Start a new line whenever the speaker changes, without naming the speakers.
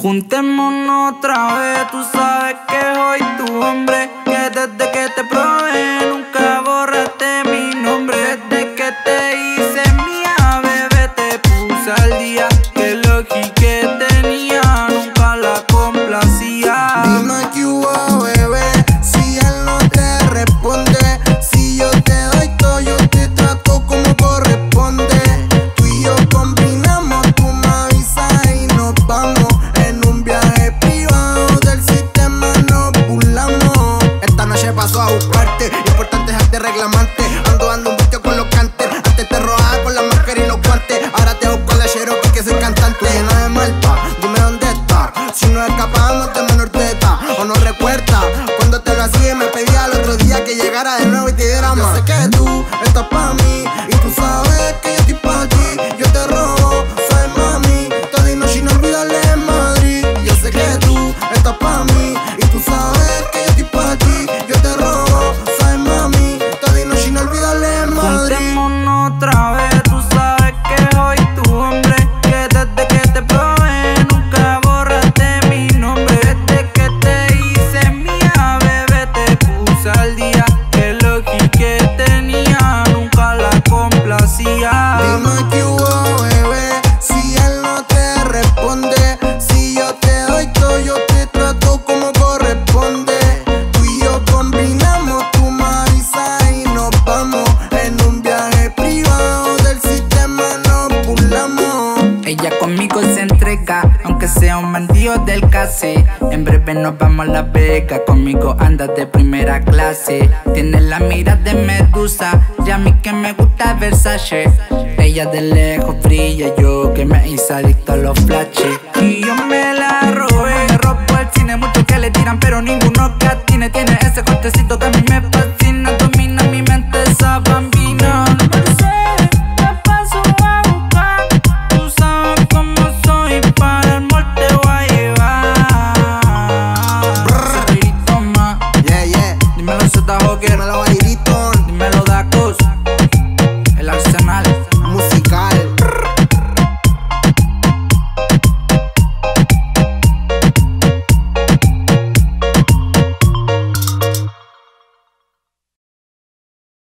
Juntémonos otra vez, tú sabes que soy tu hombre, que desde que te probé nunca borraste mi nombre. Desde que te hice mía, bebé, te puse al día, que lógica que tenía, nunca la complacía.
Dime que hubo, bebé, si él no te responde. Si yo te doy todo, yo te trato como corresponde. Tú y yo combinamos, tú me avisas y nos vamos. En un viaje privado del sistema nos burlamos. Esta noche paso a buscarte, importante dejarte reclamante. Ando dando un vicio con los cantes. Antes te robaba con la máscara y los guantes, ahora te busco la Cherokee que soy cantante. Llena de malta, dime dónde está. Si nos escapamos de menor de edad, o no recuerda cuando te lo hacía y me pedía el otro día que llegara de nuevo y te diera más. Yo sé que tú estás pa' mí y tú sabes que yo estoy pa' ti. Yo te robo, sabes mami, toda y noche inolvidable en Madrid. Yo sé que tú estás pa' mí y tú sabes que yo estoy pa' ti. Yo te robo, sabes mami, toda y noche inolvidable en Madrid.
Juntémonos otra vez, tú sabes que soy tu hombre, que desde que te probé nunca borraste mi nombre. Desde que te hice mía, bebé, te puse al día, que lógica que tenía, nunca la complacía.
Dime que hubo, bebé, si él no te responde. Si yo te doy todo, yo te trato como corresponde. Tú y yo combinamos, tú me avisas y nos vamos. En un viaje privado del sistema nos burlamos.
Ella conmigo se entrega, aunque sea un bandido del case. En breve nos vamos a La Vega, conmigo andas de primera clase. Tiene la mira de Medusa, y a mí que me gusta Versace. Ella de lejos brilla, yo que me hice adicto a los flashes. Y yo me la